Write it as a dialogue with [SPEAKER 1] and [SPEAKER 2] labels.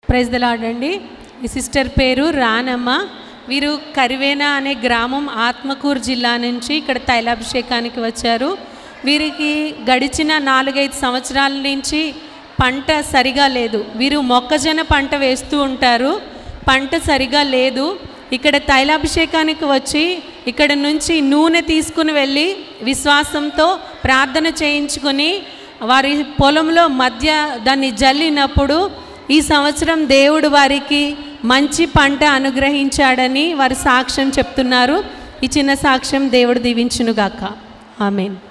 [SPEAKER 1] Praise the lord అండి. ఈ sister పేరు రానమ్మ. వీరు కరివేనా అనే గ్రామం ఆత్మకూరు జిల్లా నుంచి ఇక్కడ తైలాభిషేకానికి వచ్చారు. వీరికి గడిచిన 4-5 సంవత్సరాల నుంచి పంట సరిగా లేదు. వీరు మొక్కజొన్న పంట వేస్తూ ఉంటారు, పంట సరిగా లేదు. ఇక్కడ తైలాభిషేకానికి వచ్చి ఇక్కడ నుంచి నూనె తీసుకుని వెళ్ళి విశ్వాసంతో ప్రార్థన చేయించుకొని వారి పొలంలో మధ్య దాన్ని జల్లినప్పుడు ఈ సంవత్సరం దేవుడు వారికి మంచి పంట అనుగ్రహించాడని వారు సాక్ష్యం చెప్తున్నారు. ఈ చిన్న సాక్ష్యం దేవుడు దీవించునుగాక. ఆమేన్.